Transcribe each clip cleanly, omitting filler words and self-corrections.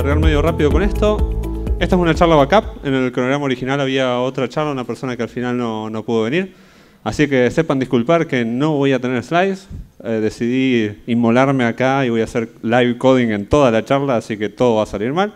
largar medio rápido con esto. Esta es una charla backup. En el cronograma original había otra charla, una persona que al final no pudo venir. Así que sepan disculpar que no voy a tener slides. Decidí inmolarme acá y voy a hacer live coding en toda la charla, así que todo va a salir mal.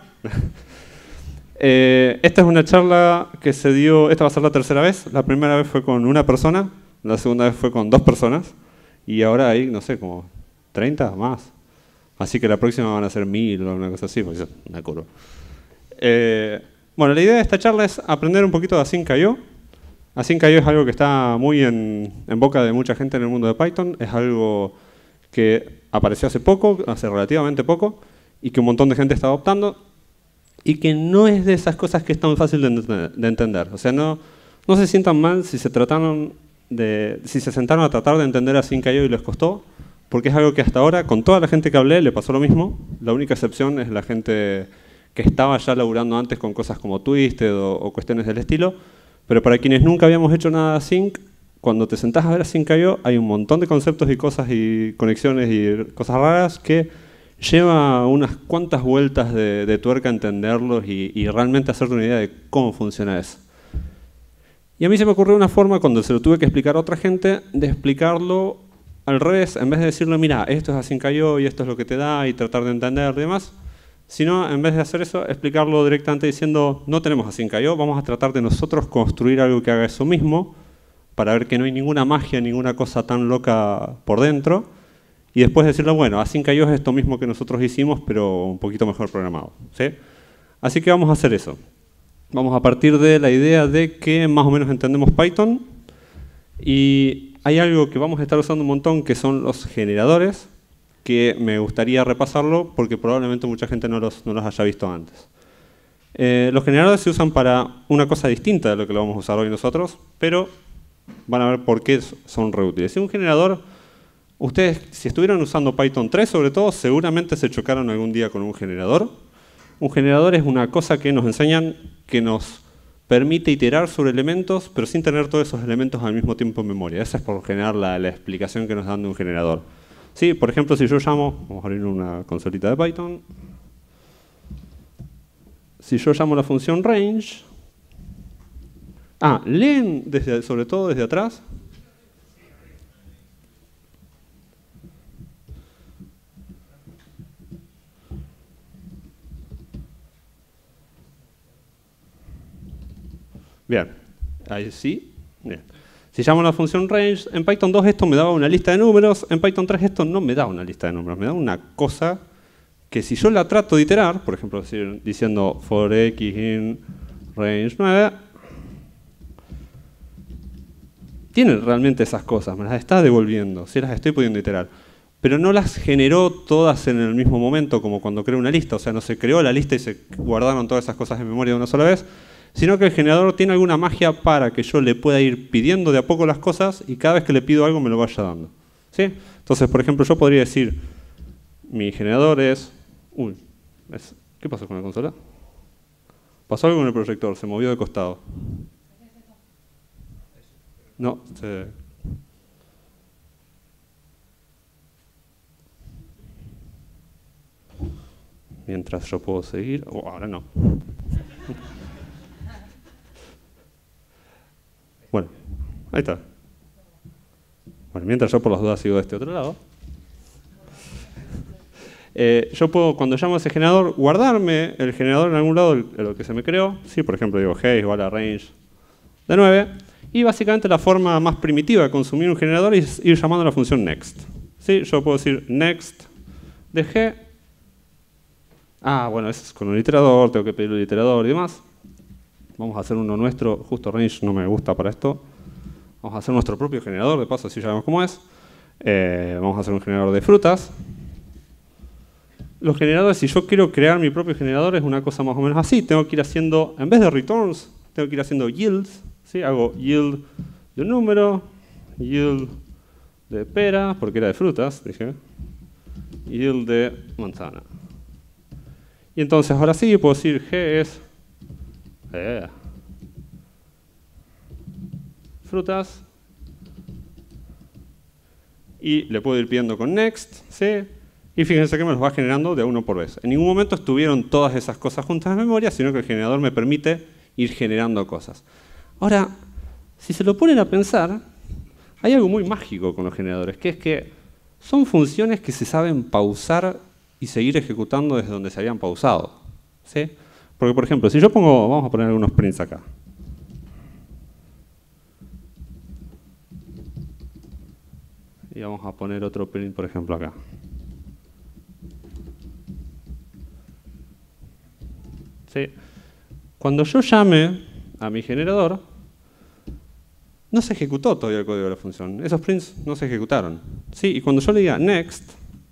Esta es una charla que se dio, esta va a ser la tercera vez. La primera vez fue con una persona, la segunda vez fue con 2 personas. Y ahora hay, no sé, como 30 más. Así que la próxima van a ser 1000 o una cosa así, porque es una curva. Bueno, la idea de esta charla es aprender un poquito de Async.io. Async.io es algo que está muy en boca de mucha gente en el mundo de Python. Es algo que apareció hace poco, hace relativamente poco, y que un montón de gente está adoptando, y que no es de esas cosas que es tan fácil de entender. O sea, no se sientan mal si se sentaron a tratar de entender Async.io y les costó, porque es algo que hasta ahora, con toda la gente que hablé, le pasó lo mismo. La única excepción es la gente que estaba ya laburando antes con cosas como Twisted o cuestiones del estilo. Pero para quienes nunca habíamos hecho nada de Async, cuando te sentás a ver Async.io hay un montón de conceptos y cosas y conexiones y cosas raras que lleva unas cuantas vueltas de tuerca entenderlos y realmente hacerte una idea de cómo funciona eso. Y a mí se me ocurrió una forma, cuando se lo tuve que explicar a otra gente, de explicarlo al revés, en vez de decirle, mira, esto es Async.io y esto es lo que te da y tratar de entender y demás, sino en vez de hacer eso, explicarlo directamente diciendo, no tenemos Async.io, vamos a tratar de nosotros construir algo que haga eso mismo, para ver que no hay ninguna magia, ninguna cosa tan loca por dentro, y después decirle, bueno, Async.io es esto mismo que nosotros hicimos, pero un poquito mejor programado, ¿sí? Así que vamos a hacer eso. Vamos a partir de la idea de que más o menos entendemos Python, y hay algo que vamos a estar usando un montón, que son los generadores, que me gustaría repasarlo porque probablemente mucha gente no los haya visto antes. Los generadores se usan para una cosa distinta de lo que lo vamos a usar hoy nosotros, pero van a ver por qué son reútiles. Si un generador, ustedes si estuvieran usando Python 3 sobre todo, seguramente se chocaron algún día con un generador. Un generador es una cosa que nos enseñan que nos permite iterar sobre elementos, pero sin tener todos esos elementos al mismo tiempo en memoria. Esa es por lo general la explicación que nos dan de un generador. Sí, por ejemplo, si yo llamo, vamos a abrir una consolita de Python. Si yo llamo la función range, leen sobre todo desde atrás. Bien, ahí sí. Bien. Si llamo la función range, en Python 2 esto me daba una lista de números, en Python 3 esto no me da una lista de números, me da una cosa que si yo la trato de iterar, por ejemplo, diciendo for x in range 9, tiene realmente esas cosas, me las está devolviendo, sí las estoy pudiendo iterar, pero no las generó todas en el mismo momento como cuando creo una lista, o sea, no se creó la lista y se guardaron todas esas cosas en memoria de una sola vez, sino que el generador tiene alguna magia para que yo le pueda ir pidiendo de a poco las cosas y cada vez que le pido algo me lo vaya dando. ¿Sí? Entonces, por ejemplo, yo podría decir, mi generador es... ¿Qué pasó con la consola? Pasó algo con el proyector, se movió de costado. No, mientras yo puedo seguir... ahora no. Bueno, ahí está. Bueno, mientras yo por las dudas sigo de este otro lado. Yo puedo, cuando llamo a ese generador, guardarme el generador en algún lado, lo que se me creó. Sí, por ejemplo, digo g igual a range de 9. Y básicamente la forma más primitiva de consumir un generador es ir llamando a la función next. ¿Sí? Yo puedo decir next de g. Bueno, eso es con un iterador, tengo que pedir el iterador y demás. Vamos a hacer uno nuestro, justo range no me gusta para esto. Vamos a hacer nuestro propio generador, de paso así ya vemos cómo es. Vamos a hacer un generador de frutas. Los generadores, si yo quiero crear mi propio generador, es una cosa más o menos así. Tengo que ir haciendo, en vez de returns, tengo que ir haciendo yields. ¿Sí? Hago yield de un número, yield de pera, porque era de frutas, dije. Yield de manzana. Y entonces ahora sí puedo decir g es frutas. Y le puedo ir pidiendo con next, ¿sí? Y fíjense que me los va generando de a uno por vez. En ningún momento estuvieron todas esas cosas juntas en memoria, sino que el generador me permite ir generando cosas. Ahora, si se lo ponen a pensar, hay algo muy mágico con los generadores, que es que son funciones que se saben pausar y seguir ejecutando desde donde se habían pausado, ¿sí? Porque, por ejemplo, si yo pongo, vamos a poner algunos prints acá. Y vamos a poner otro print, por ejemplo, acá. ¿Sí? Cuando yo llame a mi generador, no se ejecutó todavía el código de la función. Esos prints no se ejecutaron. ¿Sí? Y cuando yo le diga next,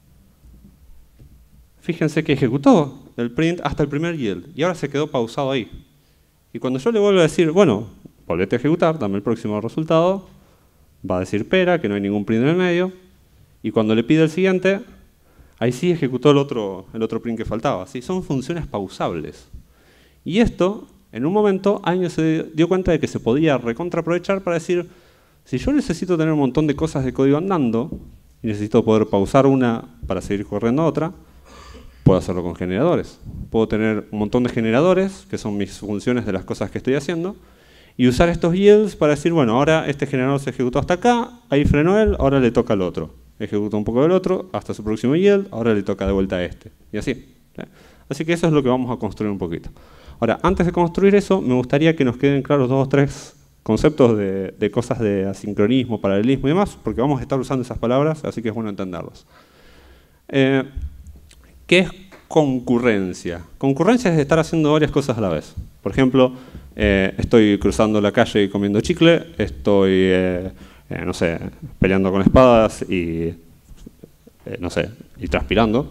fíjense que ejecutó el print hasta el primer yield. Y ahora se quedó pausado ahí. Y cuando yo le vuelvo a decir, bueno, volvete a ejecutar, dame el próximo resultado, va a decir pera, que no hay ningún print en el medio. Y cuando le pide el siguiente, ahí sí ejecutó el otro print que faltaba. ¿Sí? Son funciones pausables. Y esto, en un momento, alguien se dio cuenta de que se podía recontraaprovechar para decir, si yo necesito tener un montón de cosas de código andando, y necesito poder pausar una para seguir corriendo otra, puedo hacerlo con generadores. Puedo tener un montón de generadores, que son mis funciones de las cosas que estoy haciendo, y usar estos yields para decir, bueno, ahora este generador se ejecutó hasta acá, ahí frenó él, ahora le toca al otro. Ejecuta un poco del otro, hasta su próximo yield, ahora le toca de vuelta a este. Y así. ¿Sí? Así que eso es lo que vamos a construir un poquito. Ahora, antes de construir eso, me gustaría que nos queden claros 2 o 3 conceptos de cosas de asincronismo, paralelismo y demás, porque vamos a estar usando esas palabras, así que es bueno entenderlos. ¿Qué es concurrencia? Concurrencia es estar haciendo varias cosas a la vez. Por ejemplo, estoy cruzando la calle y comiendo chicle, estoy, no sé, peleando con espadas y, no sé, y transpirando.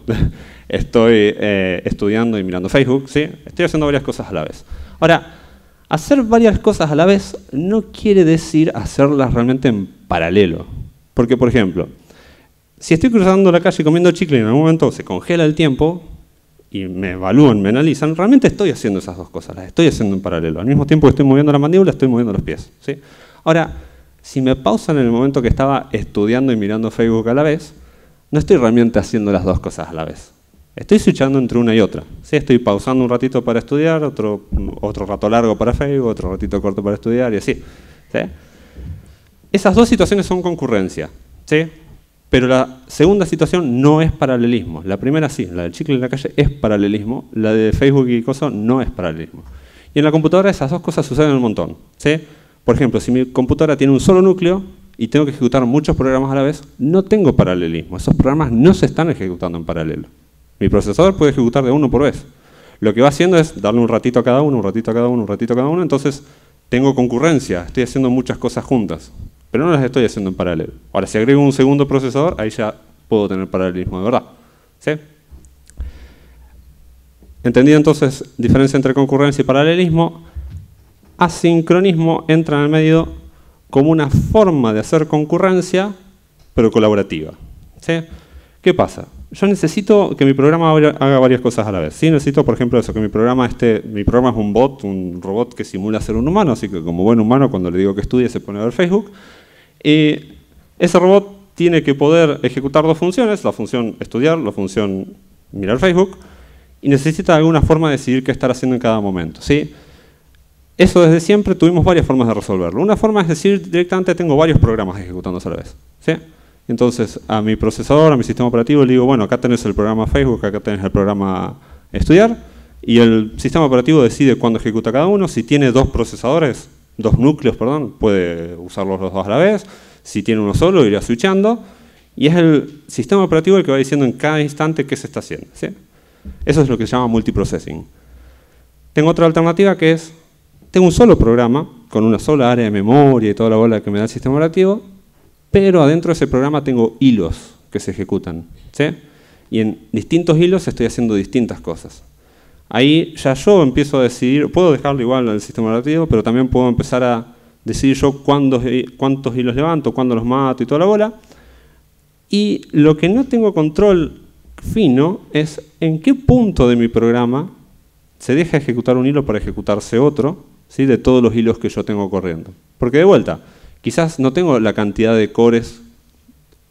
Estoy estudiando y mirando Facebook, ¿sí? Estoy haciendo varias cosas a la vez. Ahora, hacer varias cosas a la vez no quiere decir hacerlas realmente en paralelo. Porque, por ejemplo, si estoy cruzando la calle comiendo chicle y en algún momento se congela el tiempo y me evalúan, me analizan, realmente estoy haciendo esas dos cosas, las estoy haciendo en paralelo. Al mismo tiempo que estoy moviendo la mandíbula, estoy moviendo los pies, ¿sí? Ahora, si me pausan en el momento que estaba estudiando y mirando Facebook a la vez, no estoy realmente haciendo las dos cosas a la vez. Estoy switchando entre una y otra. ¿Sí? Estoy pausando un ratito para estudiar, otro rato largo para Facebook, otro ratito corto para estudiar y así. ¿Sí? Esas dos situaciones son concurrencia. ¿Sí? Pero la segunda situación no es paralelismo. La primera sí, la del chicle en la calle es paralelismo. La de Facebook y cosas no es paralelismo. Y en la computadora esas dos cosas suceden un montón. ¿Sí? Por ejemplo, si mi computadora tiene un solo núcleo y tengo que ejecutar muchos programas a la vez, no tengo paralelismo. Esos programas no se están ejecutando en paralelo. Mi procesador puede ejecutar de uno por vez. Lo que va haciendo es darle un ratito a cada uno, un ratito a cada uno, un ratito a cada uno, entonces tengo concurrencia, estoy haciendo muchas cosas juntas, pero no las estoy haciendo en paralelo. Ahora, si agrego un segundo procesador, ahí ya puedo tener paralelismo de verdad. ¿Sí? ¿Entendido entonces diferencia entre concurrencia y paralelismo? Asincronismo entra en el medio como una forma de hacer concurrencia, pero colaborativa. ¿Sí? ¿Qué pasa? Yo necesito que mi programa haga varias cosas a la vez. ¿Sí? Necesito, por ejemplo, eso, que mi programa es un bot, un robot que simula ser un humano, así que como buen humano, cuando le digo que estudie, se pone a ver Facebook. Y ese robot tiene que poder ejecutar dos funciones, la función estudiar, la función mirar Facebook, y necesita alguna forma de decidir qué estar haciendo en cada momento. ¿Sí? Eso desde siempre tuvimos varias formas de resolverlo. Una forma es decir directamente tengo varios programas ejecutándose a la vez. ¿Sí? Entonces, a mi procesador, a mi sistema operativo, le digo, bueno, acá tenés el programa Facebook, acá tenés el programa Estudiar, y el sistema operativo decide cuándo ejecuta cada uno. Si tiene dos núcleos, puede usarlos los dos a la vez. Si tiene uno solo, irá switchando. Y es el sistema operativo el que va diciendo en cada instante qué se está haciendo. ¿Sí? Eso es lo que se llama multiprocessing. Tengo otra alternativa que es, tengo un solo programa, con una sola área de memoria y toda la bola que me da el sistema operativo, pero adentro de ese programa tengo hilos que se ejecutan. ¿Sí? Y en distintos hilos estoy haciendo distintas cosas. Ahí ya yo empiezo a decidir, puedo dejarlo igual al sistema operativo, pero también puedo empezar a decidir yo cuántos hilos levanto, cuándo los mato y toda la bola. Y lo que no tengo control fino es en qué punto de mi programa se deja ejecutar un hilo para ejecutarse otro, ¿sí? De todos los hilos que yo tengo corriendo. Porque de vuelta, quizás no tengo la cantidad de cores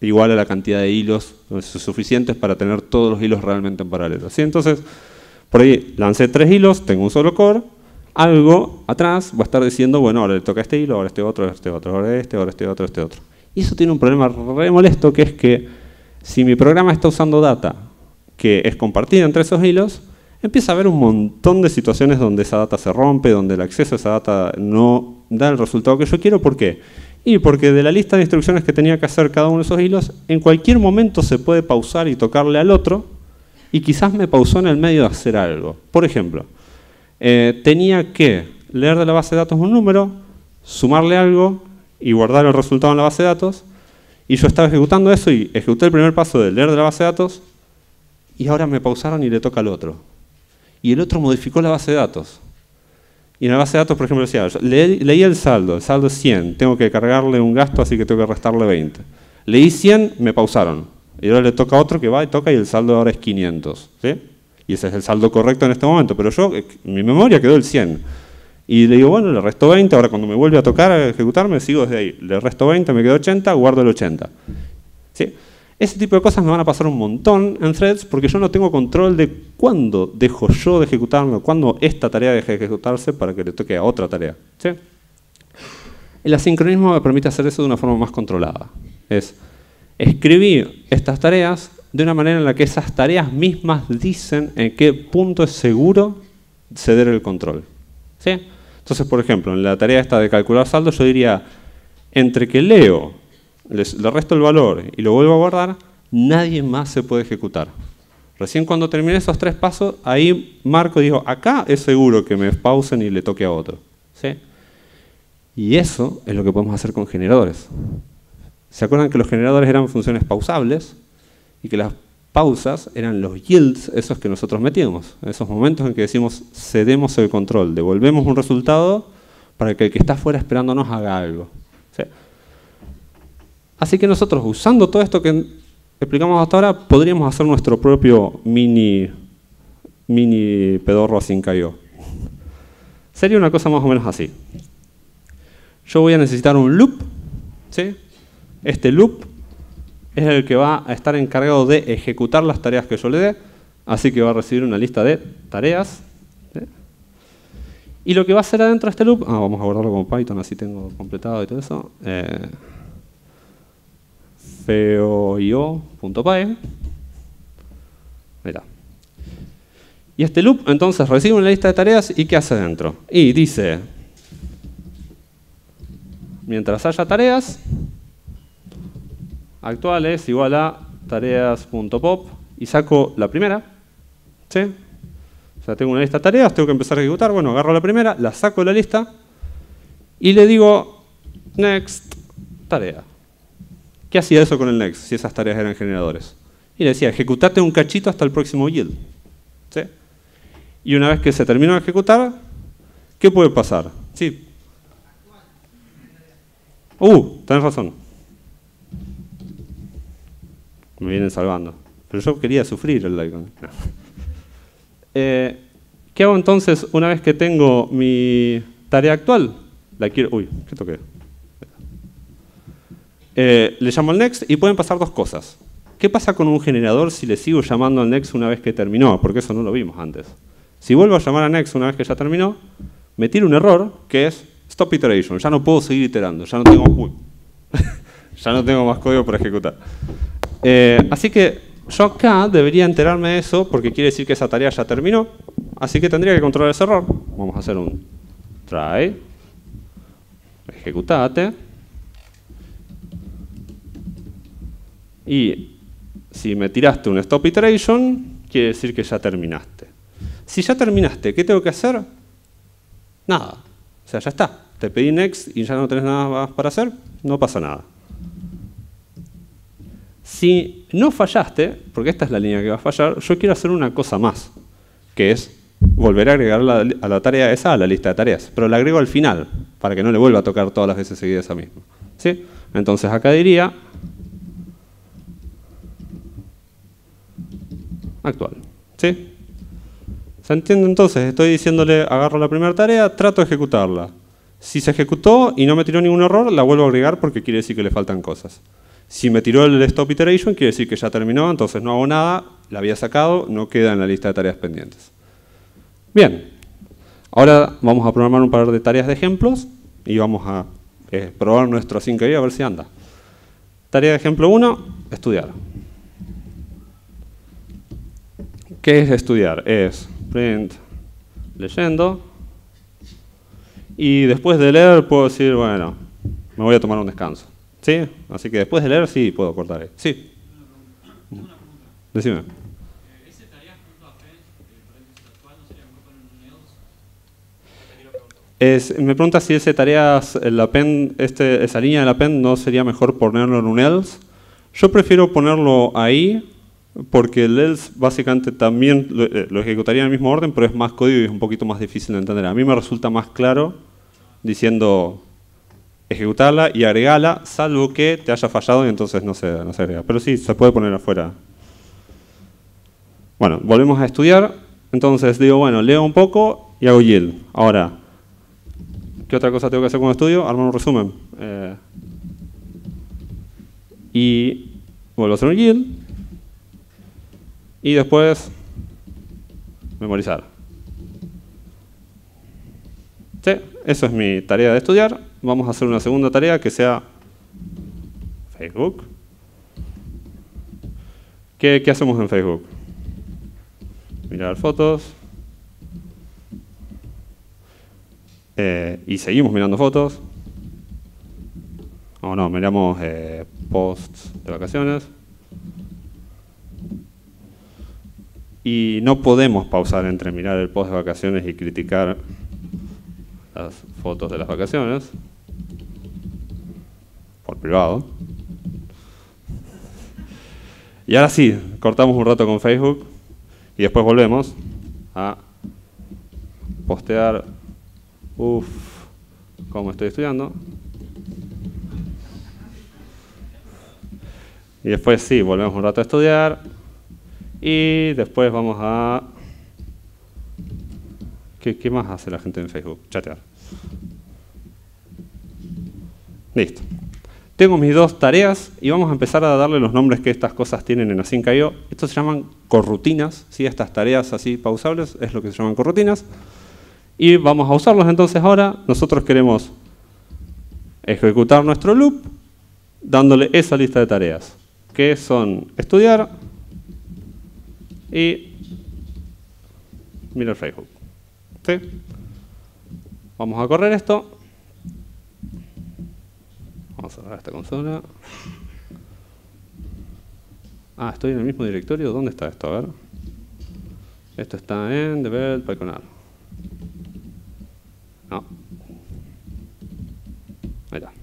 igual a la cantidad de hilos suficientes para tener todos los hilos realmente en paralelo. ¿Sí? Entonces, por ahí lancé 3 hilos, tengo un solo core, algo atrás va a estar diciendo, bueno, ahora le toca este hilo, ahora este otro, ahora este otro, ahora este otro, este otro. Y eso tiene un problema re molesto, que es que si mi programa está usando data que es compartida entre esos hilos, empieza a haber un montón de situaciones donde esa data se rompe, donde el acceso a esa data no da el resultado que yo quiero. ¿Por qué? Y porque de la lista de instrucciones que tenía que hacer cada uno de esos hilos, en cualquier momento se puede pausar y tocarle al otro, y quizás me pausó en el medio de hacer algo. Por ejemplo, tenía que leer de la base de datos un número, sumarle algo y guardar el resultado en la base de datos, y yo estaba ejecutando eso y ejecuté el primer paso de leer de la base de datos, y ahora me pausaron y le toca al otro. Y el otro modificó la base de datos. Y en la base de datos, por ejemplo, decía, leí el saldo es 100, tengo que cargarle un gasto, así que tengo que restarle 20. Leí 100, me pausaron. Y ahora le toca a otro que va y toca y el saldo ahora es 500. ¿Sí? Y ese es el saldo correcto en este momento, pero yo, en mi memoria quedó el 100. Y le digo, bueno, le resto 20, ahora cuando me vuelve a tocar a ejecutarme, sigo desde ahí. Le resto 20, me quedó 80, guardo el 80. ¿Sí? Ese tipo de cosas me van a pasar un montón en threads porque yo no tengo control de cuándo dejo yo de ejecutarme o cuándo esta tarea deje de ejecutarse para que le toque a otra tarea. ¿Sí? El asincronismo me permite hacer eso de una forma más controlada. Es escribir estas tareas de una manera en la que esas tareas mismas dicen en qué punto es seguro ceder el control. ¿Sí? Entonces, por ejemplo, en la tarea esta de calcular saldo, yo diría, entre que leo, le resto el valor y lo vuelvo a guardar, nadie más se puede ejecutar. Recién cuando termine esos 3 pasos, ahí marco y digo, acá es seguro que me pausen y le toque a otro. ¿Sí? Y eso es lo que podemos hacer con generadores. ¿Se acuerdan que los generadores eran funciones pausables? Y que las pausas eran los yields, esos que nosotros metíamos. En esos momentos en que decimos, cedemos el control, devolvemos un resultado para que el que está afuera esperándonos haga algo. ¿Sí? Así que nosotros, usando todo esto que explicamos hasta ahora, podríamos hacer nuestro propio mini pedorro async.io. Sería una cosa más o menos así. Yo voy a necesitar un loop. ¿Sí? Este loop es el que va a estar encargado de ejecutar las tareas que yo le dé. Así que va a recibir una lista de tareas. ¿Sí? Y lo que va a hacer adentro de este loop, vamos a guardarlo como Python, así tengo completado y todo eso. feoio.py. Mira. Y este loop entonces recibe una lista de tareas y ¿qué hace dentro? Y dice, mientras haya tareas, actual es igual a tareas.pop y saco la primera. ¿Sí? O sea, tengo una lista de tareas, tengo que empezar a ejecutar. Bueno, agarro la primera, la saco de la lista y le digo next tarea. ¿Qué hacía eso con el next si esas tareas eran generadores? Y le decía, ejecutate un cachito hasta el próximo yield. ¿Sí? Y una vez que se terminó de ejecutar, ¿qué puede pasar? Sí. Tenés razón. Me vienen salvando. Pero yo quería sufrir el icon. ¿Qué hago entonces una vez que tengo mi tarea actual? La quiero... ¿qué toqué? Le llamo al next y pueden pasar 2 cosas. ¿Qué pasa con un generador si le sigo llamando al next una vez que terminó? Porque eso no lo vimos antes. Si vuelvo a llamar a next una vez que ya terminó, me tira un error que es stop iteration. Ya no puedo seguir iterando. Ya no tengo, ya no tengo más código para ejecutar. Así que yo acá debería enterarme de eso porque quiere decir que esa tarea ya terminó. Así que tendría que controlar ese error. Vamos a hacer un try. Ejecutate. Y si me tiraste un stop iteration, quiere decir que ya terminaste. Si ya terminaste, ¿qué tengo que hacer? Nada. O sea, ya está. Te pedí next y ya no tenés nada más para hacer, no pasa nada. Si no fallaste, porque esta es la línea que va a fallar, yo quiero hacer una cosa más, que es volver a agregar a la tarea esa a la lista de tareas. Pero la agrego al final, para que no le vuelva a tocar todas las veces seguidas esa misma. ¿Sí? Entonces acá diría actual. ¿Sí? ¿Se entiende entonces? Estoy diciéndole, agarro la primera tarea, trato de ejecutarla. Si se ejecutó y no me tiró ningún error, la vuelvo a agregar porque quiere decir que le faltan cosas. Si me tiró el stop iteration, quiere decir que ya terminó, entonces no hago nada, la había sacado, no queda en la lista de tareas pendientes. Bien, ahora vamos a programar un par de tareas de ejemplos y vamos a probar nuestro async.io a ver si anda. Tarea de ejemplo 1, estudiar. ¿Qué es estudiar? Es print leyendo y después de leer puedo decir, bueno, me voy a tomar un descanso. ¿Sí? Así que después de leer sí puedo cortar ahí. Sí. Decime. ¿Ese tareas.append, paréntesis actual, no sería mejor poner en un else? Me pregunta si ese tareas, el append, esa línea del append no sería mejor ponerlo en un else. Yo prefiero ponerlo ahí porque el else básicamente también lo ejecutaría en el mismo orden, pero es más código y es un poquito más difícil de entender. A mí me resulta más claro diciendo ejecutarla y agregarla, salvo que te haya fallado y entonces no se agrega. Pero sí, se puede poner afuera. Bueno, volvemos a estudiar. Entonces digo, bueno, leo un poco y hago yield. Ahora, ¿qué otra cosa tengo que hacer con estudio? Armar un resumen. Y vuelvo a hacer un yield. Y después, memorizar. Sí, eso es mi tarea de estudiar. Vamos a hacer una segunda tarea que sea Facebook. ¿Qué hacemos en Facebook? Mirar fotos. Y seguimos mirando fotos. O no, miramos posts de vacaciones. Y no podemos pausar entre mirar el post de vacaciones y criticar las fotos de las vacaciones. Por privado. Y ahora sí, cortamos un rato con Facebook y después volvemos a postear. Uff, cómo estoy estudiando. Y después sí, volvemos un rato a estudiar. Y después vamos a... ¿Qué más hace la gente en Facebook? Chatear. Listo. Tengo mis dos tareas y vamos a empezar a darle los nombres que estas cosas tienen en async.io. Estos se llaman corrutinas, ¿sí? Estas tareas así pausables es lo que se llaman corrutinas. Y vamos a usarlos entonces ahora. Nosotros queremos ejecutar nuestro loop dándole esa lista de tareas, que son estudiar y mirar Facebook. ¿Sí? Vamos a correr esto. Vamos a cerrar esta consola. Ah, estoy en el mismo directorio. ¿Dónde está esto? A ver. Esto está en devel pyconar. No. Ahí está.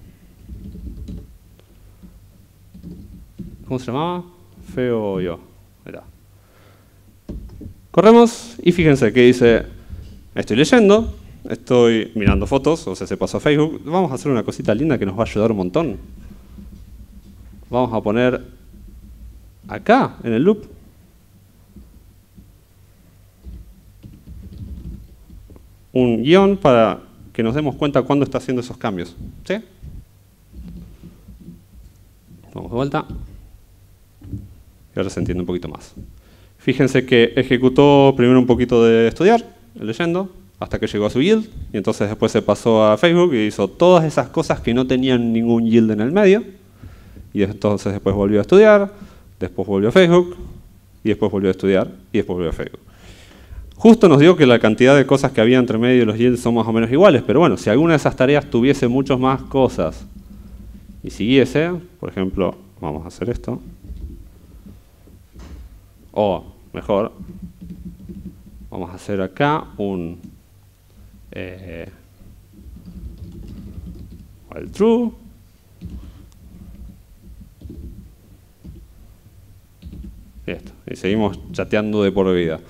¿Cómo se llamaba? Feo yo. Ahí está. Corremos y fíjense que dice, estoy leyendo, estoy mirando fotos, o sea, se pasó a Facebook. Vamos a hacer una cosita linda que nos va a ayudar un montón. Vamos a poner acá, en el loop, un guión para que nos demos cuenta cuándo está haciendo esos cambios. ¿Sí? Vamos de vuelta. Y ahora se entiende un poquito más. Fíjense que ejecutó primero un poquito de estudiar, leyendo, hasta que llegó a su yield, y entonces después se pasó a Facebook y hizo todas esas cosas que no tenían ningún yield en el medio, y entonces después volvió a estudiar, después volvió a Facebook, y después volvió a estudiar, y después volvió a Facebook. Justo nos dio que la cantidad de cosas que había entre medio de los yields son más o menos iguales, pero bueno, si alguna de esas tareas tuviese muchas más cosas y siguiese, por ejemplo, vamos a hacer esto, o mejor, vamos a hacer acá un while true, y seguimos chateando de por vida.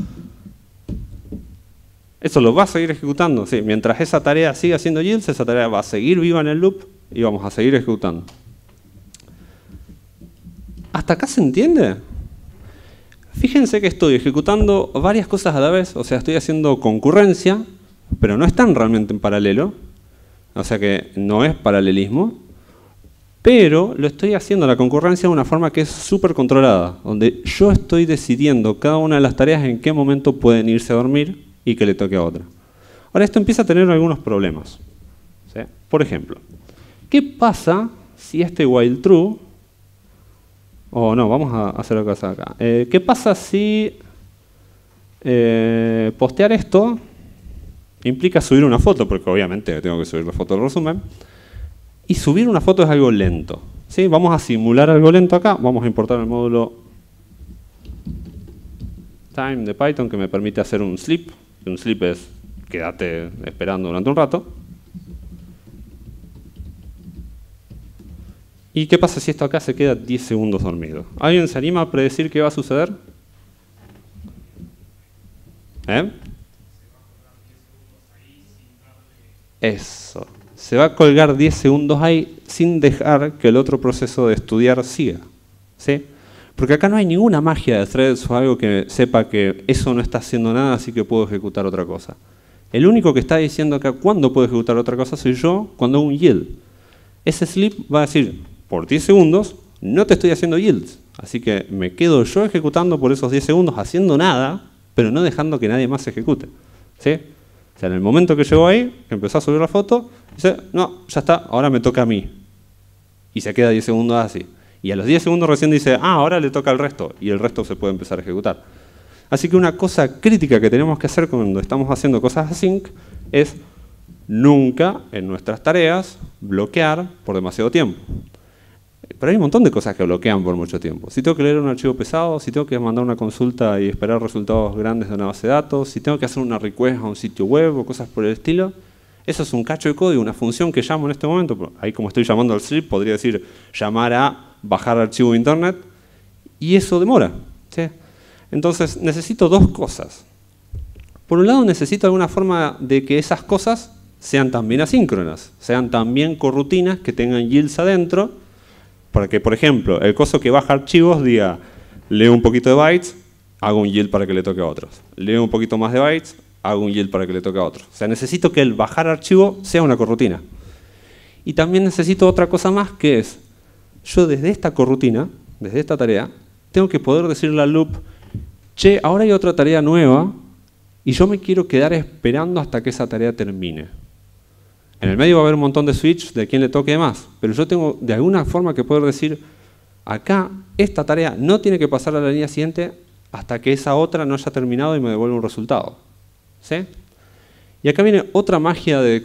Eso lo va a seguir ejecutando, sí, mientras esa tarea siga haciendo yields, esa tarea va a seguir viva en el loop y vamos a seguir ejecutando. ¿Hasta acá se entiende? Fíjense que estoy ejecutando varias cosas a la vez, o sea, estoy haciendo concurrencia, pero no están realmente en paralelo, o sea que no es paralelismo, Pero lo estoy haciendo la concurrencia de una forma que es súper controlada, donde yo estoy decidiendo cada una de las tareas en qué momento pueden irse a dormir y que le toque a otra. Ahora esto empieza a tener algunos problemas. ¿Sí? Por ejemplo, ¿qué pasa si este while true, o no, vamos a hacer otra cosa acá. ¿Qué pasa si postear esto implica subir una foto? Porque obviamente tengo que subir la foto del resumen. Y subir una foto es algo lento. ¿Sí? Vamos a simular algo lento acá. Vamos a importar el módulo time de Python que me permite hacer un sleep. Un sleep es quédate esperando durante un rato. ¿Y qué pasa si esto acá se queda 10 segundos dormido? ¿Alguien se anima a predecir qué va a suceder? Eso. Se va a colgar 10 segundos ahí sin dejar que el otro proceso de estudiar siga. ¿Sí? Porque acá no hay ninguna magia de threads o algo que sepa que eso no está haciendo nada, así que puedo ejecutar otra cosa. El único que está diciendo acá cuándo puedo ejecutar otra cosa soy yo cuando hago un yield. Ese sleep va a decir, por 10 segundos no te estoy haciendo yields. Así que me quedo yo ejecutando por esos 10 segundos haciendo nada, pero no dejando que nadie más ejecute. ¿Sí? O sea, en el momento que llegó ahí, que empezó a subir la foto, dice, no, ya está, ahora me toca a mí. Y se queda 10 segundos así. Y a los 10 segundos recién dice, ahora le toca al resto. Y el resto se puede empezar a ejecutar. Así que una cosa crítica que tenemos que hacer cuando estamos haciendo cosas async es nunca en nuestras tareas bloquear por demasiado tiempo. Pero hay un montón de cosas que bloquean por mucho tiempo. Si tengo que leer un archivo pesado, si tengo que mandar una consulta y esperar resultados grandes de una base de datos, si tengo que hacer una request a un sitio web o cosas por el estilo, eso es un cacho de código, una función que llamo en este momento. Ahí como estoy llamando al sleep, podría decir llamar a bajar archivo de internet y eso demora. ¿Sí? Entonces necesito dos cosas. Por un lado necesito alguna forma de que esas cosas sean también asíncronas, sean también corrutinas que tengan yields adentro, para que, por ejemplo, el coso que baja archivos diga, leo un poquito de bytes, hago un yield para que le toque a otros. Leo un poquito más de bytes, hago un yield para que le toque a otros. O sea, necesito que el bajar archivo sea una corrutina. Y también necesito otra cosa más, que es, yo desde esta corrutina, desde esta tarea, tengo que poder decirle al loop, che, ahora hay otra tarea nueva, y yo me quiero quedar esperando hasta que esa tarea termine. En el medio va a haber un montón de switch de quién le toque más, pero yo tengo de alguna forma que poder decir, acá esta tarea no tiene que pasar a la línea siguiente hasta que esa otra no haya terminado y me devuelva un resultado. ¿Sí? Y acá viene otra magia de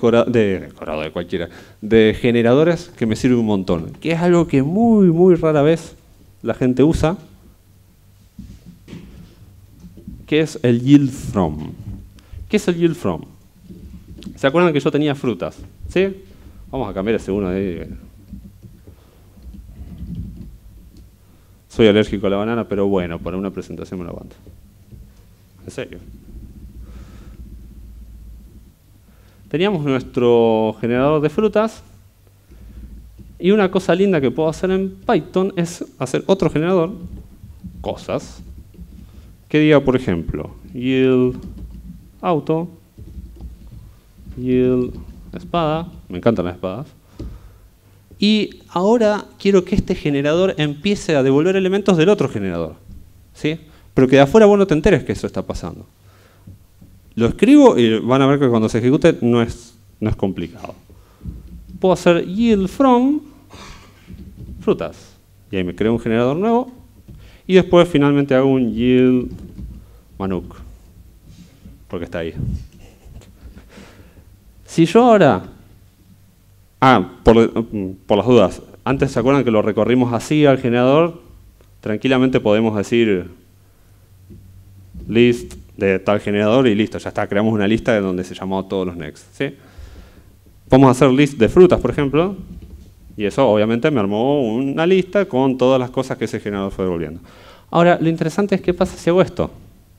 generadores que me sirve un montón, que es algo que muy rara vez la gente usa, que es el yield from. ¿Qué es el yield from? ¿Se acuerdan que yo tenía frutas? ¿Sí? Vamos a cambiar ese uno de ahí. Soy alérgico a la banana, pero bueno, para una presentación me lo aguanto. ¿En serio? Teníamos nuestro generador de frutas y una cosa linda que puedo hacer en Python es hacer otro generador, cosas, que diga, por ejemplo, yield auto, yield espada, me encantan las espadas, y ahora quiero que este generador empiece a devolver elementos del otro generador, ¿sí? Pero que de afuera vos no te enteres que eso está pasando. Lo escribo y van a ver que cuando se ejecute no es complicado. Puedo hacer yield from frutas, y ahí me creo un generador nuevo, y después finalmente hago un yield manuk, porque está ahí. Si yo ahora, por las dudas, antes se acuerdan que lo recorrimos así al generador, tranquilamente podemos decir list de tal generador y listo, ya está, creamos una lista de donde se llamó todos los next. ¿Sí? Vamos a hacer list de frutas, por ejemplo, y eso obviamente me armó una lista con todas las cosas que ese generador fue devolviendo. Ahora, lo interesante es qué pasa si hago esto.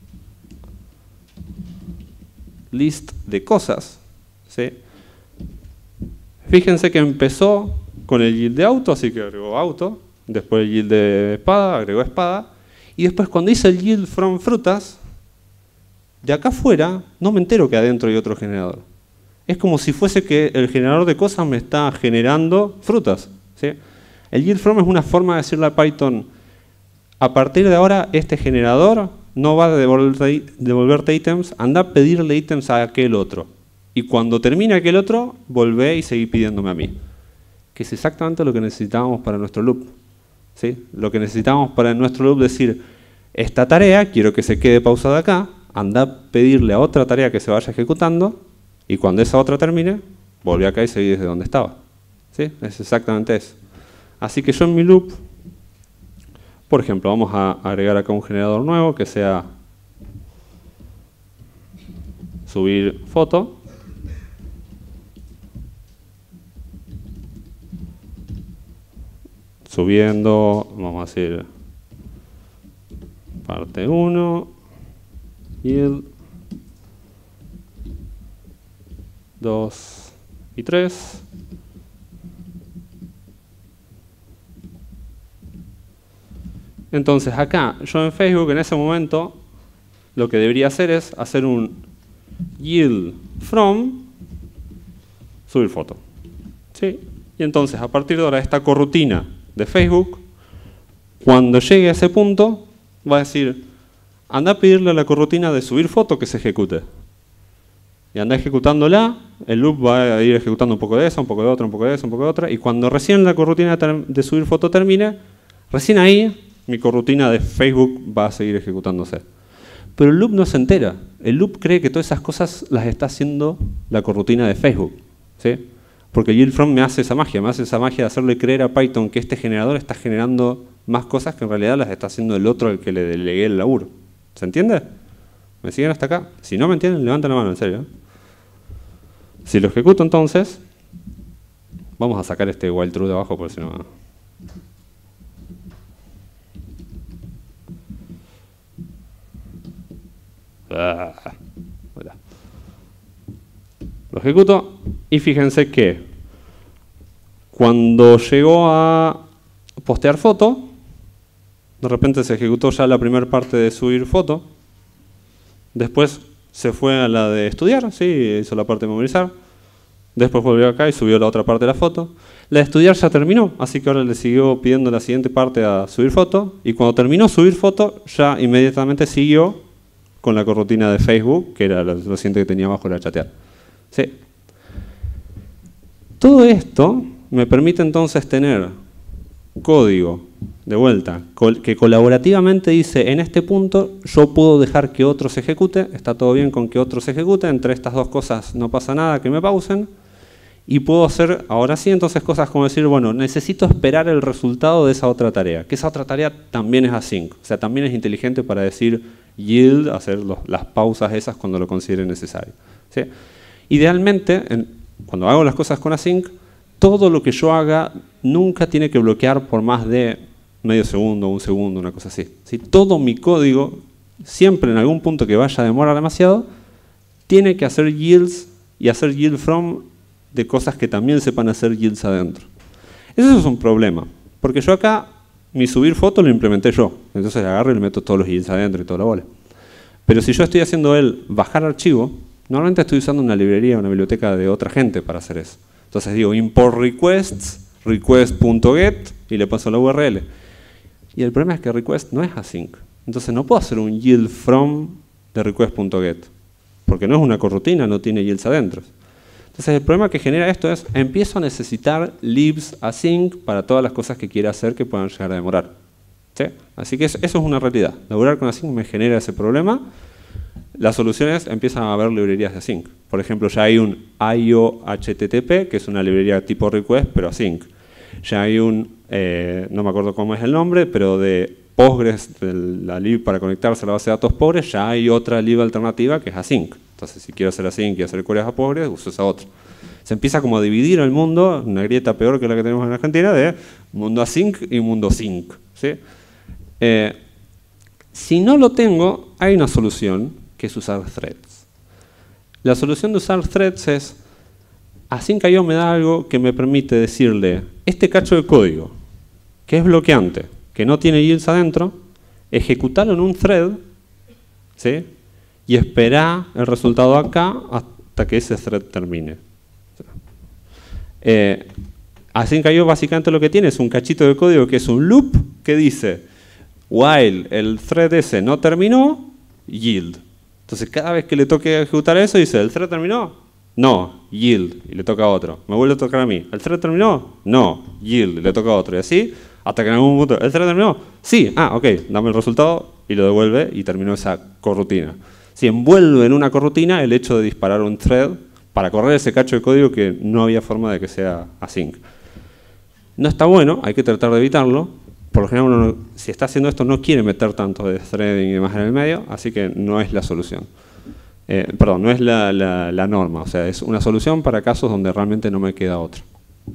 List de cosas. ¿Sí? Fíjense que empezó con el yield de auto, así que agregó auto, después el yield de espada, agregó espada, y después cuando hice el yield from frutas, de acá afuera no me entero que adentro hay otro generador. Es como si fuese que el generador de cosas me está generando frutas. ¿Sí? El yield from es una forma de decirle a Python, a partir de ahora este generador no va a devolverte ítems, anda a pedirle ítems a aquel otro. Y cuando termine aquel otro, volvé y seguí pidiéndome a mí. Que es exactamente lo que necesitábamos para nuestro loop. ¿Sí? Lo que necesitamos para nuestro loop decir, esta tarea quiero que se quede pausada acá, anda a pedirle a otra tarea que se vaya ejecutando, y cuando esa otra termine, volví acá y seguí desde donde estaba. ¿Sí? Es exactamente eso. Así que yo en mi loop, por ejemplo, vamos a agregar acá un generador nuevo que sea subir foto. Subiendo, vamos a decir, parte 1, yield 2 y 3. Entonces acá, yo en Facebook en ese momento, lo que debería hacer es hacer un yield from subir foto. ¿Sí? Y entonces a partir de ahora esta corrutina de Facebook, cuando llegue a ese punto, va a decir, anda a pedirle a la corrutina de subir foto que se ejecute. Y anda ejecutándola, el loop va a ir ejecutando un poco de esa, un poco de otra, un poco de esa, un poco de otra, y cuando recién la corrutina de subir foto termine, recién ahí mi corrutina de Facebook va a seguir ejecutándose. Pero el loop no se entera. El loop cree que todas esas cosas las está haciendo la corrutina de Facebook. ¿Sí? Porque yield from me hace esa magia de hacerle creer a Python que este generador está generando más cosas que en realidad las está haciendo el otro al que le delegué el laburo. ¿Se entiende? ¿Me siguen hasta acá? Si no me entienden, levanten la mano, en serio. Si lo ejecuto entonces, vamos a sacar este while true de abajo porque si no... Lo ejecuto y fíjense que cuando llegó a postear foto, de repente se ejecutó ya la primera parte de subir foto, después se fue a la de estudiar, sí, hizo la parte de memorizar, después volvió acá y subió la otra parte de la foto. La de estudiar ya terminó, así que ahora le siguió pidiendo la siguiente parte a subir foto, y cuando terminó subir foto, ya inmediatamente siguió con la corrutina de Facebook, que era lo siguiente que tenía abajo, era chatear. ¿Sí? Todo esto me permite entonces tener código, de vuelta, que colaborativamente dice, en este punto yo puedo dejar que otro se ejecute, está todo bien con que otro se ejecute, entre estas dos cosas no pasa nada, que me pausen, y puedo hacer, ahora sí, entonces cosas como decir, bueno, necesito esperar el resultado de esa otra tarea, que esa otra tarea también es async, o sea, también es inteligente para decir yield, hacer las pausas esas cuando lo considere necesario. ¿Sí? Idealmente, cuando hago las cosas con async, todo lo que yo haga nunca tiene que bloquear por más de medio segundo, un segundo, una cosa así. ¿Sí? Todo mi código, siempre en algún punto que vaya a demorar demasiado, tiene que hacer yields y hacer yield from de cosas que también sepan hacer yields adentro. Eso es un problema, porque yo acá, mi subir foto lo implementé yo. Entonces agarro y le meto todos los yields adentro y toda la bola. Pero si yo estoy haciendo el bajar archivo, normalmente estoy usando una librería, una biblioteca de otra gente para hacer eso. Entonces digo import requests, request.get y le paso la URL. Y el problema es que request no es async. Entonces no puedo hacer un yield from de request.get. Porque no es una corrutina, no tiene yields adentro. Entonces el problema que genera esto es, empiezo a necesitar libs async para todas las cosas que quiera hacer que puedan llegar a demorar. ¿Sí? Así que eso es una realidad. Laburar con async me genera ese problema. Las soluciones empiezan a haber librerías de async. Por ejemplo, ya hay un IO-HTTP, que es una librería tipo request, pero async. Ya hay un, no me acuerdo cómo es el nombre, pero de Postgres, de la lib para conectarse a la base de datos Postgres, ya hay otra lib alternativa que es async. Entonces, si quiero hacer async y hacer queries a Postgres, uso esa otra. Se empieza como a dividir el mundo, una grieta peor que la que tenemos en Argentina, de mundo async y mundo sync. ¿Sí? Si no lo tengo, hay una solución, que es usar threads. La solución de usar threads es, async.io me da algo que me permite decirle, este cacho de código, que es bloqueante, que no tiene yields adentro, ejecutarlo en un thread, ¿sí? Y esperar el resultado acá hasta que ese thread termine. Async.io básicamente lo que tiene es un cachito de código que es un loop que dice while el thread ese no terminó, yield. Entonces cada vez que le toque ejecutar eso dice, ¿el thread terminó? No, yield, y le toca a otro. Me vuelve a tocar a mí. ¿El thread terminó? No, yield, y le toca a otro. Y así, hasta que en algún punto, ¿el thread terminó? Sí, ok, dame el resultado y lo devuelve y terminó esa corrutina. Si envuelve en una corrutina el hecho de disparar un thread para correr ese cacho de código que no había forma de que sea async. No está bueno, hay que tratar de evitarlo. Por lo general, uno, si está haciendo esto, no quiere meter tanto de threading y demás en el medio, así que no es la solución. Perdón, no es la norma, o sea, es una solución para casos donde realmente no me queda otra.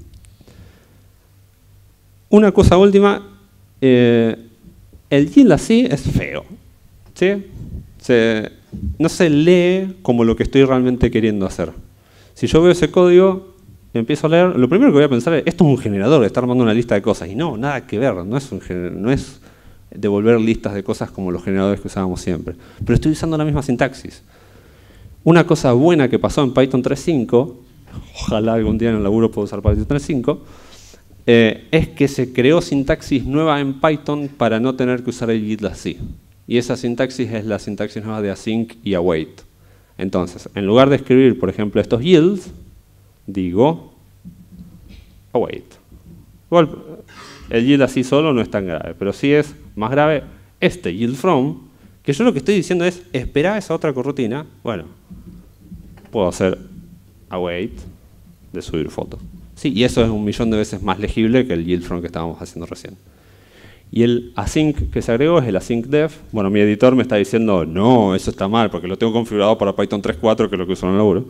Una cosa última, el yield así es feo, ¿sí? No se lee como lo que estoy realmente queriendo hacer. Si yo veo ese código, empiezo a leer, lo primero que voy a pensar es, esto es un generador, está armando una lista de cosas. Y no, nada que ver, no es devolver listas de cosas como los generadores que usábamos siempre. Pero estoy usando la misma sintaxis. Una cosa buena que pasó en Python 3.5, ojalá algún día en el laburo pueda usar Python 3.5, es que se creó sintaxis nueva en Python para no tener que usar el yield así. Y esa sintaxis es la sintaxis nueva de async y await. Entonces, en lugar de escribir, por ejemplo, estos yields, digo await. Igual, el yield así solo no es tan grave, pero sí es más grave este yield from, que yo lo que estoy diciendo es, espera esa otra corrutina. Bueno, puedo hacer await de subir fotos. Sí, y eso es 1.000.000 de veces más legible que el yield from que estábamos haciendo recién. Y el async que se agregó es el async def. Bueno, mi editor me está diciendo, no, eso está mal, porque lo tengo configurado para Python 3.4, que es lo que uso en el laburo.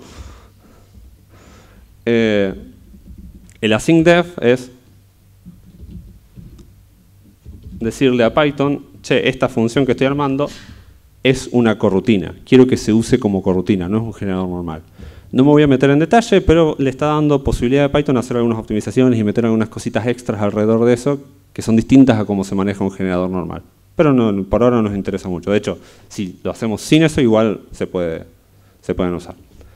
El async def es decirle a Python, che, esta función que estoy armando es una corrutina. Quiero que se use como corrutina, no es un generador normal. No me voy a meter en detalle, pero le está dando posibilidad a Python a hacer algunas optimizaciones y meter algunas cositas extras alrededor de eso que son distintas a cómo se maneja un generador normal. Pero no, por ahora no nos interesa mucho. De hecho, si lo hacemos sin eso, igual se pueden usar.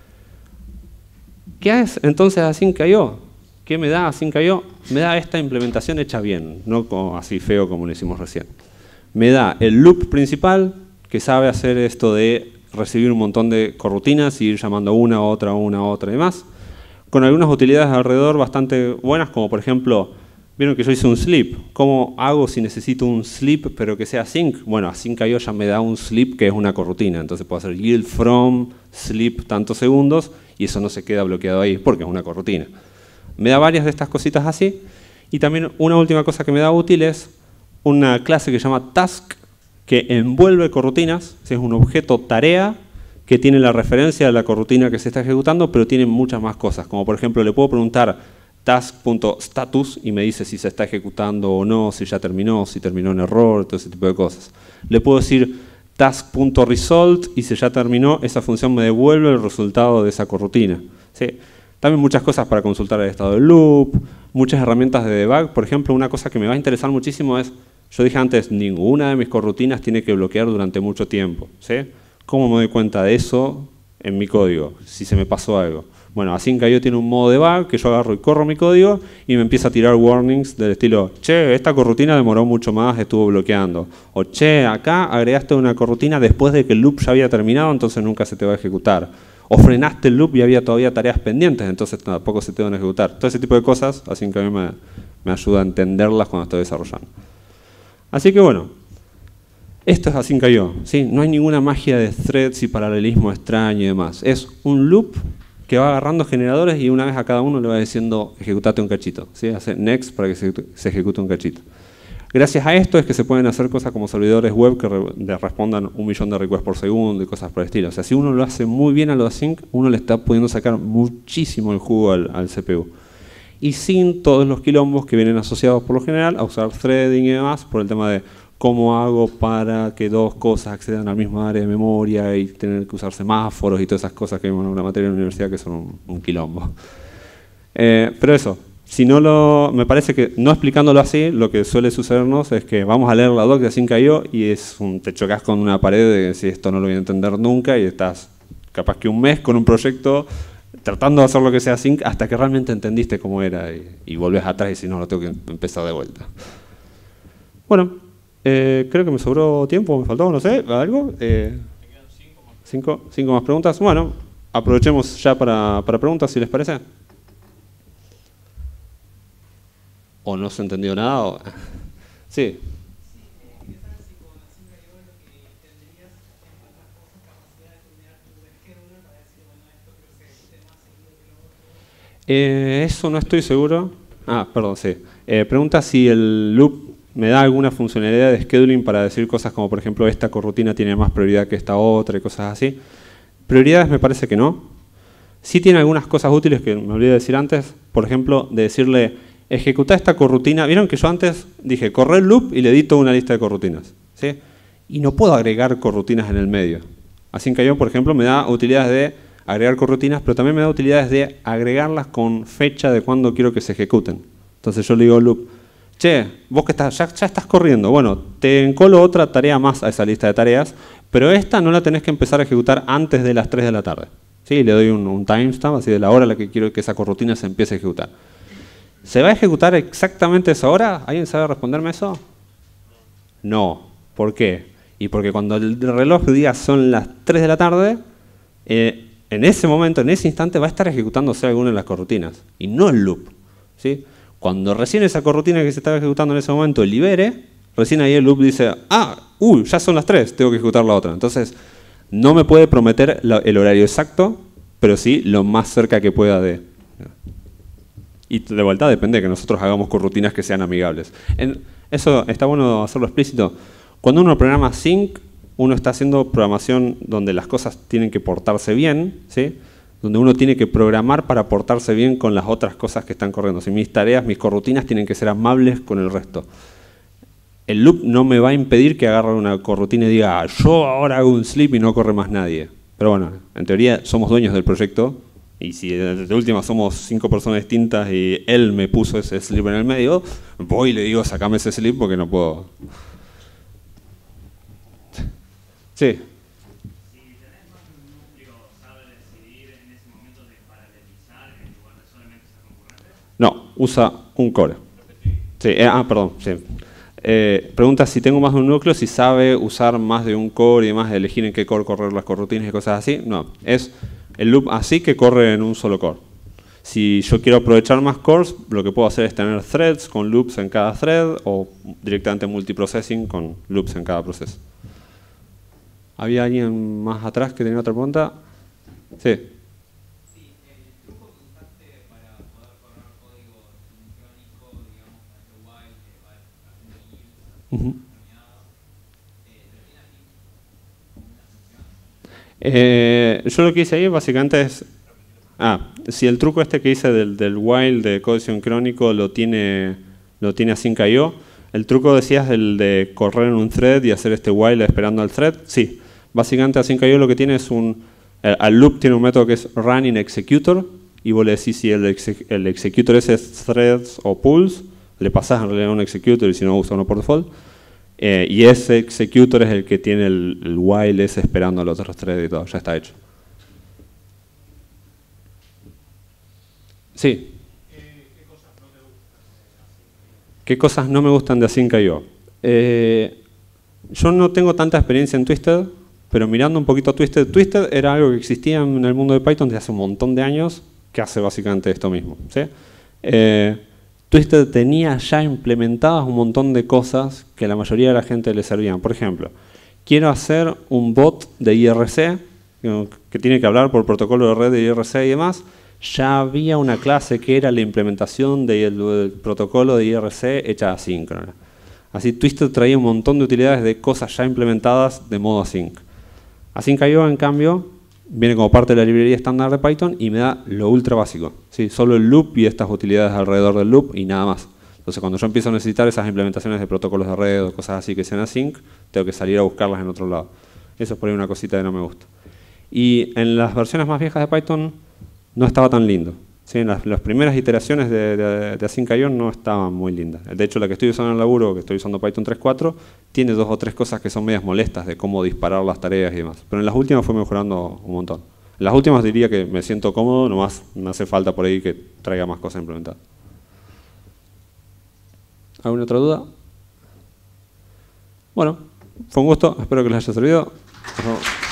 ¿Qué es entonces Async.io? ¿Qué me da Async.io? Me da esta implementación hecha bien, no como así feo como lo hicimos recién. Me da el loop principal, que sabe hacer esto de recibir un montón de corrutinas y ir llamando una, otra y demás, con algunas utilidades alrededor bastante buenas, como por ejemplo, vieron que yo hice un sleep. ¿Cómo hago si necesito un sleep pero que sea async? Bueno, Async.io ya me da un sleep que es una corrutina, entonces puedo hacer yield from sleep tantos segundos y eso no se queda bloqueado ahí porque es una corrutina. Me da varias de estas cositas así y también una última cosa que me da útil es una clase que se llama task, que envuelve corrutinas, es un objeto tarea que tiene la referencia de la corrutina que se está ejecutando, pero tiene muchas más cosas, como por ejemplo le puedo preguntar task.status y me dice si se está ejecutando o no, si ya terminó, si terminó en error, todo ese tipo de cosas. Le puedo decir task.result y si ya terminó, esa función me devuelve el resultado de esa corrutina. ¿Sí? También muchas cosas para consultar el estado del loop, muchas herramientas de debug. Por ejemplo, una cosa que me va a interesar muchísimo es, yo dije antes, ninguna de mis corrutinas tiene que bloquear durante mucho tiempo. ¿Sí? ¿Cómo me doy cuenta de eso en mi código, si se me pasó algo? Bueno, Async.io tiene un modo debug que yo agarro y corro mi código y me empieza a tirar warnings del estilo, che, esta corrutina demoró mucho más, estuvo bloqueando. O che, acá agregaste una corrutina después de que el loop ya había terminado, entonces nunca se te va a ejecutar. O frenaste el loop y había todavía tareas pendientes, entonces tampoco se te van a ejecutar. Todo ese tipo de cosas, Async.io me ayuda a entenderlas cuando estoy desarrollando. Así que bueno, esto es Async.io, ¿sí? No hay ninguna magia de threads y paralelismo extraño y demás. Es un loop que va agarrando generadores y una vez a cada uno le va diciendo ejecutate un cachito, ¿sí? Hace next para que se ejecute un cachito. Gracias a esto es que se pueden hacer cosas como servidores web que respondan 1.000.000 de requests por segundo y cosas por el estilo. O sea, si uno lo hace muy bien a lo async, uno le está pudiendo sacar muchísimo el jugo al CPU. Y sin todos los quilombos que vienen asociados por lo general a usar threading y demás, por el tema de cómo hago para que dos cosas accedan al mismo área de memoria y tener que usar semáforos y todas esas cosas que vimos en una materia en la universidad que son un quilombo. Pero eso, si no me parece que no explicándolo así, lo que suele sucedernos es que vamos a leer la doc de Async.io y te chocas con una pared de si esto no lo voy a entender nunca y estás capaz que un mes con un proyecto tratando de hacer lo que sea async hasta que realmente entendiste cómo era y volvés atrás y si no, lo tengo que empezar de vuelta. Bueno, creo que me sobró tiempo, me faltó, no sé, algo. Cinco más preguntas. Bueno, aprovechemos ya para preguntas, si les parece. ¿O no se entendió nada? O... Sí. Eso no estoy seguro. Perdón, sí. Pregunta si el loop me da alguna funcionalidad de scheduling para decir cosas como, por ejemplo, esta corrutina tiene más prioridad que esta otra y cosas así. Prioridades me parece que no. Sí tiene algunas cosas útiles que me olvidé de decir antes. Por ejemplo, de decirle, ejecuta esta corrutina. Vieron que yo antes dije, corre el loop y le edito una lista de corrutinas, ¿sí? Y no puedo agregar corrutinas en el medio. Async.io, por ejemplo, me da utilidades de agregar corrutinas, pero también me da utilidades de agregarlas con fecha de cuándo quiero que se ejecuten. Entonces yo le digo al loop, che, vos que ya estás corriendo, bueno, te encolo otra tarea más a esa lista de tareas, pero esta no la tenés que empezar a ejecutar antes de las 3 de la tarde. ¿Sí? Le doy un timestamp, así de la hora a la que quiero que esa corrutina se empiece a ejecutar. ¿Se va a ejecutar exactamente esa hora? ¿Alguien sabe responderme eso? No. ¿Por qué? Y porque cuando el reloj diga son las 3 de la tarde, en ese momento, en ese instante, va a estar ejecutándose alguna de las corrutinas, y no el loop, ¿sí? Cuando recién esa corrutina que se estaba ejecutando en ese momento libere, recién ahí el loop dice, ya son las 3, tengo que ejecutar la otra. Entonces, no me puede prometer el horario exacto, pero sí lo más cerca que pueda de... Y de vuelta depende de que nosotros hagamos corrutinas que sean amigables. Eso está bueno hacerlo explícito. Cuando uno programa sync, uno está haciendo programación donde las cosas tienen que portarse bien, ¿sí? Donde uno tiene que programar para portarse bien con las otras cosas que están corriendo. Si mis tareas, mis corrutinas tienen que ser amables con el resto. El loop no me va a impedir que agarre una corrutina y diga, yo ahora hago un sleep y no corre más nadie. Pero bueno, en teoría somos dueños del proyecto y si de última somos 5 personas distintas y él me puso ese sleep en el medio, voy y le digo, sacame ese sleep porque no puedo. Sí. No, usa un core. Sí, perdón. Sí. Pregunta si tengo más de un núcleo, si sabe usar más de un core y demás, elegir en qué core correr las corrutinas y cosas así. No, es el loop así que corre en un solo core. Si yo quiero aprovechar más cores, lo que puedo hacer es tener threads con loops en cada thread o directamente multiprocessing con loops en cada proceso. ¿Había alguien más atrás que tenía otra pregunta? Sí. Yo lo que hice ahí básicamente es, si el truco este que hice del while de código sincrónico lo tiene Async.io, el truco decías el de correr en un thread y hacer este while esperando al thread, sí. Básicamente Async.io lo que tiene es al loop tiene un método que es running executor y vos le decís si el executor ese es threads o pools, le pasás en realidad un executor y si no usa uno por default. Y ese executor es el que tiene el while ese esperando a los otros threads y todo, ya está hecho. Sí. ¿Qué cosas no me gustan de Async.io? Yo no tengo tanta experiencia en Twisted, pero mirando un poquito Twisted, Twisted era algo que existía en el mundo de Python desde hace un montón de años, que hace básicamente esto mismo, ¿sí? Twisted tenía ya implementadas un montón de cosas que a la mayoría de la gente le servían. Por ejemplo, quiero hacer un bot de IRC, que tiene que hablar por protocolo de red de IRC y demás. Ya había una clase que era la implementación del protocolo de IRC hecha asíncrona. Así Twisted traía un montón de utilidades de cosas ya implementadas de modo async. Async.io, en cambio, viene como parte de la librería estándar de Python y me da lo ultra básico, ¿sí? Solo el loop y estas utilidades alrededor del loop y nada más. Entonces cuando yo empiezo a necesitar esas implementaciones de protocolos de red o cosas así que sean async, tengo que salir a buscarlas en otro lado. Eso es por ahí una cosita que no me gusta. Y en las versiones más viejas de Python no estaba tan lindo, ¿sí? En las primeras iteraciones de Async.io no estaban muy lindas. De hecho, la que estoy usando en el laburo, que estoy usando Python 3.4, tiene 2 o 3 cosas que son medias molestas de cómo disparar las tareas y demás. Pero en las últimas fue mejorando un montón. Las últimas diría que me siento cómodo, nomás me hace falta por ahí que traiga más cosas implementadas. ¿Alguna otra duda? Bueno, fue un gusto, espero que les haya servido.